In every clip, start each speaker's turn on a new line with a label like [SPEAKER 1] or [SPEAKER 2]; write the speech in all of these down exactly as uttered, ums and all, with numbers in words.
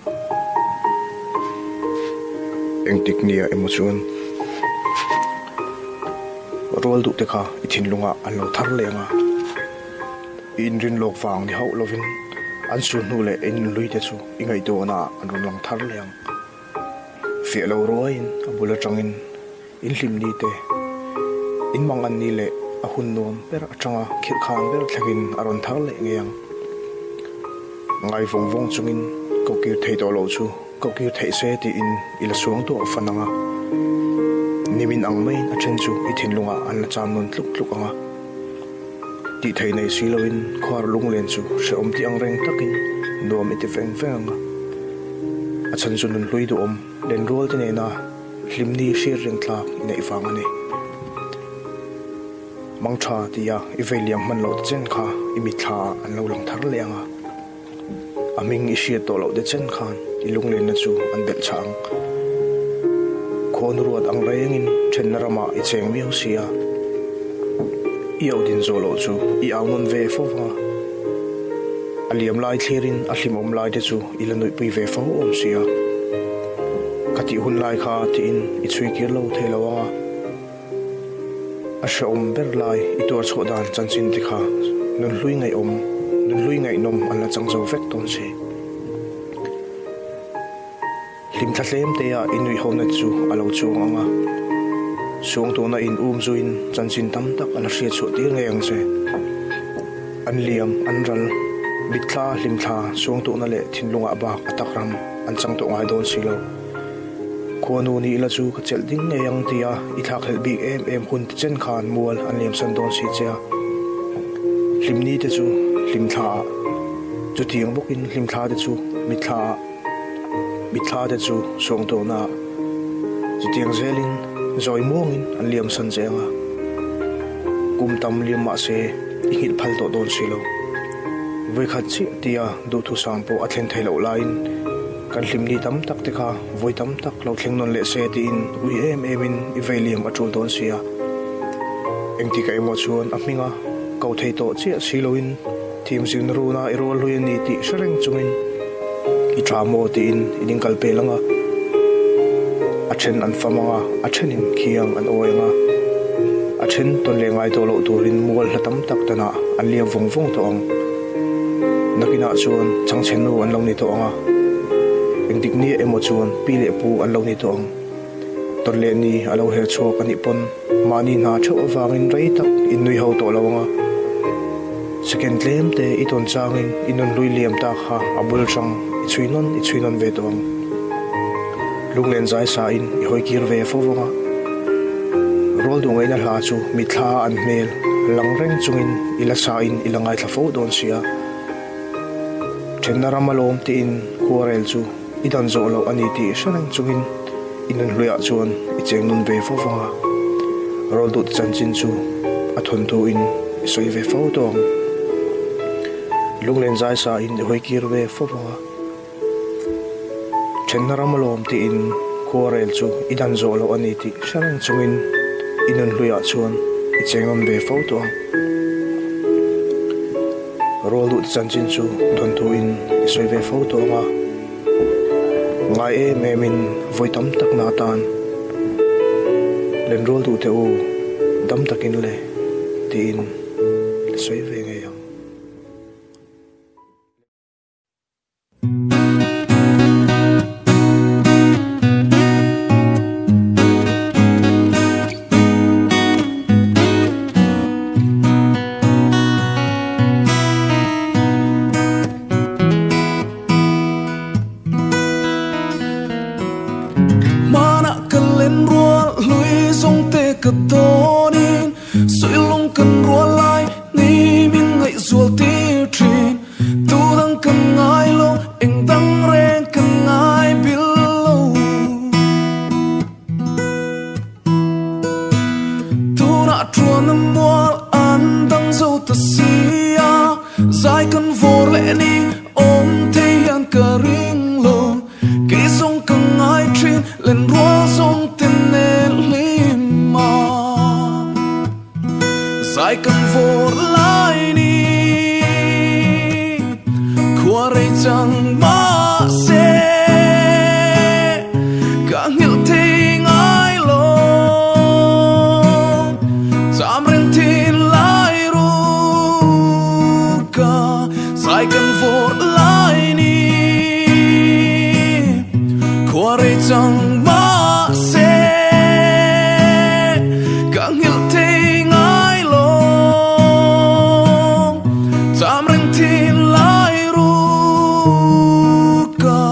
[SPEAKER 1] eng tik nia emotion rol du te kha ithin lunga alo thar lenga in rin lok wang ni hau lovin an su nu le in lui te chu ingai do na an long thar leng fe lo roin abula tangin in lim ni te in mangan ni le a hun nom per atanga khir khang ber thlagin aron thar le ngiang ngai vong vong chungin ko ki thei to lo chu ko ki thei se ti in ila suang to fananga nimin ang main a chen chu ithin lunga an la cham non tluk tluk anga ti thei nei siloin khwar lung len chu se om ti ang reng takin nuam iti veng veng anga a chan chu nun lui du om len rol te nei na hlimni shir reng thlak nei wang ani mang tha ti ya i veliam man lo chen kha i mi tha an lo lang thar le anga aming i shia to lo de chen khan i lung len na chu an bel chang khon ruat ang rengin then narama i cheng mi hosia i odin zolo chu i aunon ve fova aliam lai thlerin a hlim om lai te chu i lanoi pui ve fo om sia kati hun lai kha ti in i chui kir lo thelo anga a sha om ber lai i tor chodan chanchin ti kha nun hlui ngai om nun hlui ngai nom an la chang zo vek ton se lim thlem te ya inui hona chu alo chung anga sung to na in um zuin chanchin tam tak ala hria chu tir ngeang se an liam an ral bitla limtha sung to na le thinlunga ba atakram an chang to ngai don silo khonu ni la chu ka chel ding ngeang tia i thak hel bi em em hun chen khan mual an liam san don si cha limni te chu limtha chu tiang bokin limtha te chu mitha mitha te chu sung to na chu tiang zelin zoi muangin an liam san zenga kum tam liam ma se ihil phal to don silo voi khat chi tia du thu sang po athen thailo lain kan hlimni tam tak te kha voi tam tak lo thleng non le se ti in ui em em in i veliam atul don sia engti ka emo chuan a hminga ko thei to chi siloin thim sin ru na i rol hui ni ti shreng chungin i thamo ti in iding kal pe langa a then an famanga a thenin khiang an oenga a then ton le ngai to lo turin mual hlam tak tana an liam vong vong to ong nakina chuan changchen nu an lo ni to anga engdik ni emo chuan pi le pu an lo ni to ong ton le ni alo her chok ani pon mani na tho awangin rei tak in nui ho to lo anga second lem te i ton changin inon lui liam ta kha abul chang i chuinon i chuinon ve to ong lunglen zai sa in i hoi kir ve fo wanga rol du ngai na hla chu mi thla an mel lang reng chungin ila sa in ilangai thla fo don sia thenna ramalom ti in khorel chu idan zo lo ani ti shanang chungin inan hluya chuan i cheng nun ve fo wanga rol du chanchin chu a thon tu in i soi ve fo dong lunglen zai sa in i hoi kir ve fo wanga thenna ramalom ti in khorel chu idan zo lo ani ti shanang chungin inan hluya chuan i cheng nun ve fo to rol du chanchin chu thon tu in i soi ve fo to nga ngai e memin voi tam tak na tan len rol du te u dam takin le tin soi ve nge yang
[SPEAKER 2] Tonin soi long kan rualai ni min chẳng mà sẽ càng hiểu thế ngại lòng chạm rừng thì lại ru cả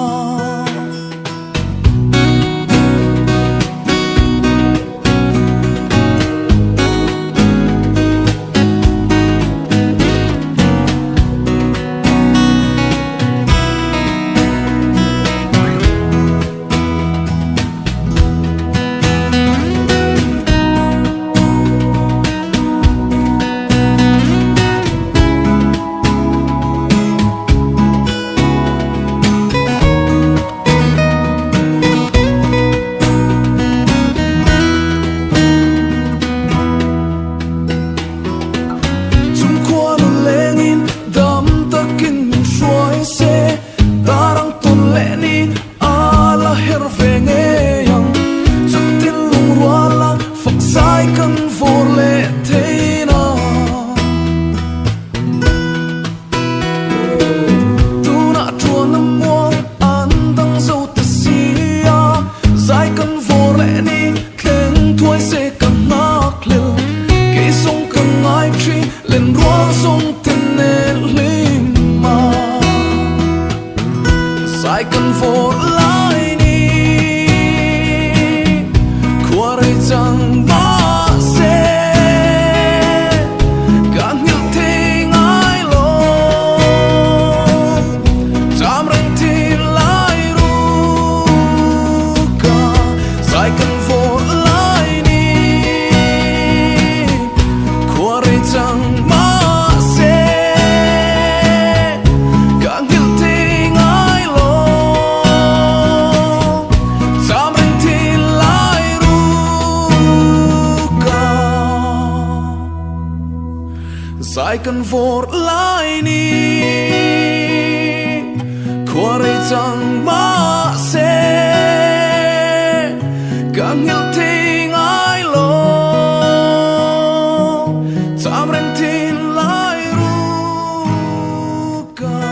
[SPEAKER 2] sai cần vội lại ni qua đây chẳng mà sẽ càng hiểu tình ai lo chạm đến tin lại ru cả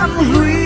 [SPEAKER 2] hui